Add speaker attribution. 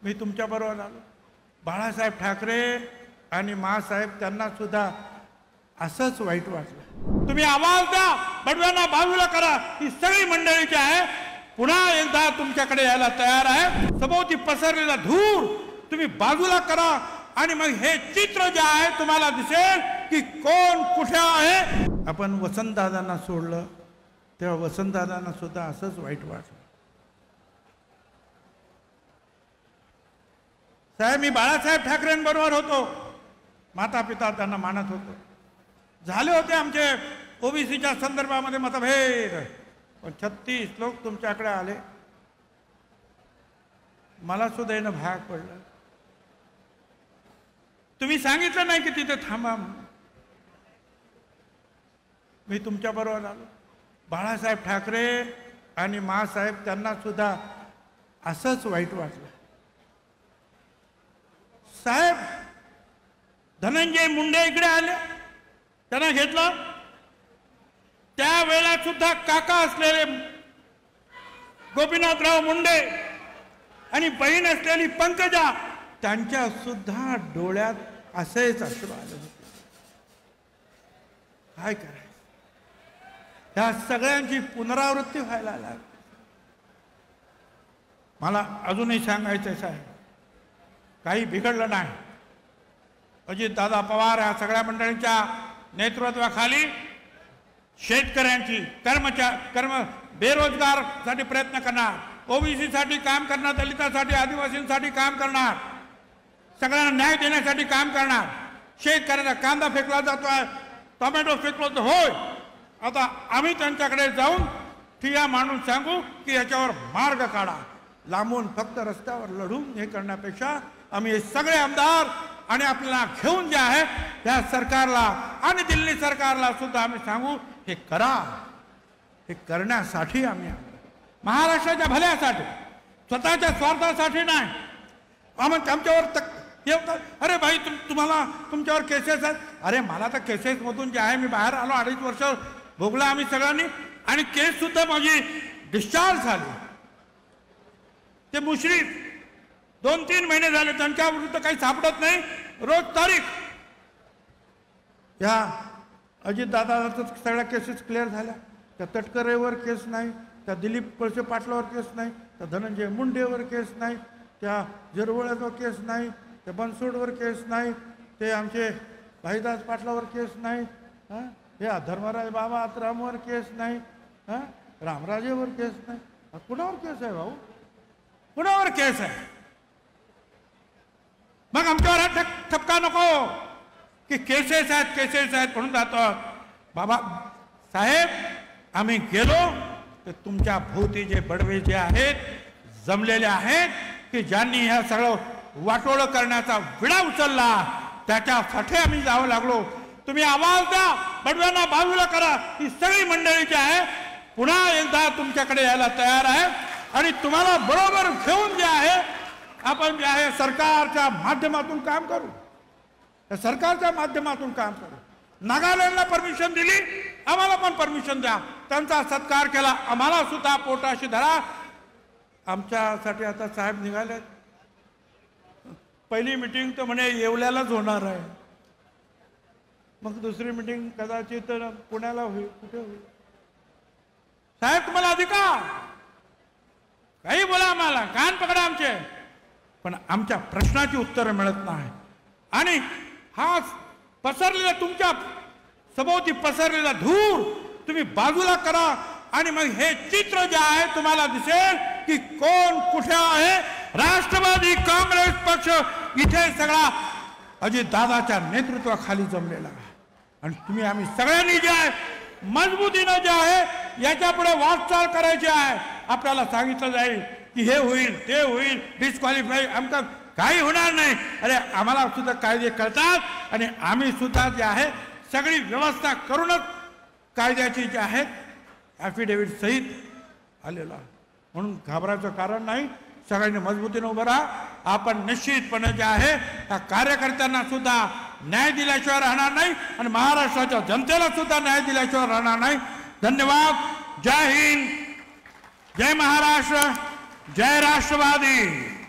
Speaker 1: मी तुमच्याबरोबर आलो. बाळासाहेब ठाकरे आणि मासाहेब त्यांना सुद्धा असंच वाईट वाटलं. तुम्ही आवाज द्या, बडव्यांना बाजूला करा. ही सगळी मंडळी जी आहे पुन्हा एकदा तुमच्याकडे यायला तयार आहे. सभोवती पसरलेला धूर तुम्ही बाजूला करा आणि मग हे चित्र जे आहे तुम्हाला दिसेल की कोण कुठे आहे. आपण वसंतदादांना सोडलं तेव्हा वसंतदादांना सुद्धा असंच वाईट वाटलं. साहेब, मी बाळासाहेब ठाकरेंबरोबर होतो, माता पिता त्यांना मानत होतो. झाले होते आमचे ओबीसीच्या संदर्भामध्ये मतभेद, पण 36 लोक तुमच्याकडे आले. मला सुद्धा येणं भाग पडलं. तुम्ही सांगितलं नाही की तिथे थांबा म्हणून. मी तुमच्याबरोबर आलो. बाळासाहेब ठाकरे आणि मासाहेब त्यांना सुद्धा असंच वाईट वाटलं. साहेब, धनंजय मुंडे इकडे आले, त्यांना घेतलं. त्यावेळेला सुद्धा काका असलेले गोपीनाथराव मुंडे आणि बहीण असलेली पंकजा, त्यांच्या सुद्धा डोळ्यात असेच अश्रू आले होते. काय करायचं, या सगळ्यांची पुनरावृत्ती व्हायला लागली. मला अजूनही सांगायचं साहेब, काही बिघडलं नाही. अजितदादा पवार या सगळ्या मंडळींच्या नेतृत्वाखाली शेतकऱ्यांची बेरोजगारसाठी प्रयत्न करणार, ओबीसीसाठी काम करणार, दलितांसाठी आदिवासींसाठी काम करणार, सगळ्यांना न्याय देण्यासाठी काम करणार. शेतकऱ्यांना कांदा फेकला जातोय, टोमॅटो फेकलो तर होय. आता आम्ही त्यांच्याकडे जाऊन ठिया मांडून सांगू की याच्यावर मार्ग काढा. लांबून फक्त रस्त्यावर लढून हे करण्यापेक्षा आम्ही हे सगळे आमदार आणि आपल्याला घेऊन जे आहे त्या सरकारला आणि दिल्ली सरकारला सुद्धा आम्ही सांगू हे करा. हे करण्यासाठी आम्ही महाराष्ट्राच्या भल्यासाठी, स्वतःच्या स्वार्थासाठी नाही. आमच्यावर अरे भाई तुम्हाला तुमच्यावर केसेस आहेत. अरे मला तर केसेसमधून जे आहे, मी बाहेर आलो, 2.5 वर्ष भोगला आम्ही सगळ्यांनी, आणि केस सुद्धा माझी डिस्चार्ज झाली. ते मुश्रीफ 2-3 महिने झाले, त्यांच्या विरुद्ध काही सापडत नाही. रोज तारीख. या अजितदादाचा सगळ्या केसेस क्लिअर झाल्या. त्या तटकरेवर केस नाही, त्या दिलीप वळसे पाटलावर केस नाही, त्या धनंजय मुंडेवर केस नाही, त्या जिरवळ्यावर केस नाही, त्या बनसोडवर केस नाही, ते आमचे भाईदास पाटलावर केस नाही, हे धर्मराज बाबा आत्रामवर केस नाही, रामराजेवर केस नाही. कुणावर केस आहे भाऊ? कुणावर केस आहे? मग आमच्यावर हा ठपका नको की केसेस आहेत म्हणून जातो. बाबा साहेब, आम्ही गेलो तर तुमच्या भोवती जे बडवे जे आहेत जमलेले आहेत की ज्यांनी ह्या सगळं वाटोळं करण्याचा विडा उचलला, त्याच्यासाठी आम्ही जावं लागलो. तुम्ही आवाज द्या, बडव्यांना बाजूला करा. ही सगळी मंडळी जी आहे पुन्हा एकदा तुमच्याकडे यायला तयार आहे आणि तुम्हाला बरोबर घेऊन जे आहे आपण जे आहे सरकारच्या माध्यमातून काम करू. सरकारच्या माध्यमातून काम करू. नागालँडला परमिशन दिली, आम्हाला पण परमिशन द्या. त्यांचा सत्कार केला, आम्हाला सुद्धा पोटाशी धरा. आमच्यासाठी आता साहेब निघाले. पहिली मीटिंग तर म्हणे येवल्यालाच होणार आहे, मग दुसरी मीटिंग कदाचित पुण्याला होईल, कुठे होईल. साहेब, तुम्हाला अधिकार काही बोला, आम्हाला कान पकडा आमचे, पण आमच्या प्रश्नाची उत्तरं मिळत नाही. आणि हा पसरलेला तुमच्या सभोवती पसरलेला धूर तुम्ही बाजूला करा आणि मग हे चित्र जे आहे तुम्हाला दिसेल की कोण कुठे आहे. राष्ट्रवादी काँग्रेस पक्ष इथे सगळा अजितदादाच्या नेतृत्वाखाली जमलेला आहे आणि तुम्ही आम्ही सगळ्यांनी जे आहे मजबूतीनं जे आहे याच्या पुढे वाटचाल करायची आहे. आपल्याला सांगितलं जाईल की हे होईल, ते होईल, डिस्क्वालिफाय, आमचं काही होणार नाही. अरे आम्हाला सुद्धा कायदे कळतात आणि आम्ही सुद्धा जे आहे सगळी व्यवस्था करूनच कायद्याची जे आहेत ॲफिडेव्हिट सहित आलेला. म्हणून घाबरायचं कारण नाही. सगळ्यांनी मजबूतीने उभं राहा. आपण निश्चितपणे जे आहे त्या कार्यकर्त्यांना सुद्धा न्याय दिल्याशिवाय राहणार नाही आणि महाराष्ट्राच्या जनतेला सुद्धा न्याय दिल्याशिवाय राहणार नाही. धन्यवाद. जय हिंद, जय महाराष्ट्र, जय राष्ट्रवादी.